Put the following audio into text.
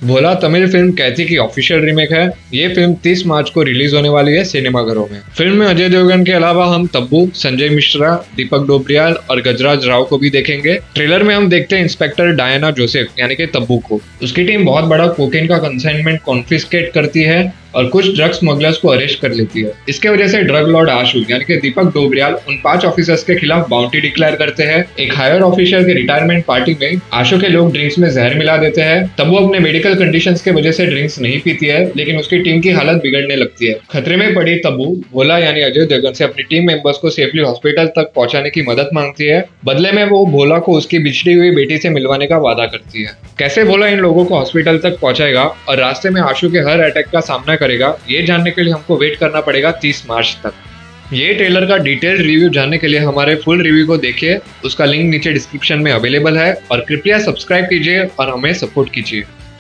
भोला Tamil film कैथी की official remake है। ये फिल्म 30 मार्च को रिलीज होने वाली है सिनेमाघरों में। फिल्म में अजय देवगन के अलावा हम तब्बू, संजय मिश्रा, दीपक डोबरियाल और गजराज राव को भी देखेंगे। ट्रेलर में हम देखते हैं इंस्पेक्टर डायना जोसेफ यानी कि तब्बू को। उसकी टीम बहुत बड़ा कोकेन का कंसाइनमेंट कॉन्फिस्केट करती है और कुछ ड्रग्स स्मगलर्स को अरेस्ट कर लेती है। इसके वजह से ड्रग लॉर्ड आशु यानी कि दीपक डोबरियाल उन 5 ऑफिसर्स के खिलाफ बाउंटी डिक्लेयर करते हैं। एक हायर ऑफिसर के रिटायरमेंट पार्टी में आशु के लोग ड्रिंक्स में जहर मिला देते हैं। तब वो अपने मेडिकल कंडीशंस के वजह से ड्रिंक्स नहीं पीती है, लेकिन उसकी टीम की हालत बिगड़ने लगती है। खतरे में पड़ी तब्बू भोला यानी अजय देवगन से अपनी टीम मेंबर्स को सेफली हॉस्पिटल तक पहुंचाने की मदद मांगती है। बदले में वो भोला को उसकी बिछड़ी हुई बेटी से मिलवाने का वादा करती है। कैसे भोला इन लोगों को हॉस्पिटल तक पहुंचाएगा और रास्ते में आशु के हर अटैक का सामना करेगा, ये जानने के लिए हमको वेट करना पड़ेगा 30 मार्च तक। ये ट्रेलर का डिटेल्ड रिव्यू जानने के लिए हमारे फुल रिव्यू को देखिए। उसका लिंक नीचे डिस्क्रिप्शन में अवेलेबल है और कृपया सब्सक्राइब कीजिए और हमें सपोर्ट कीजिए।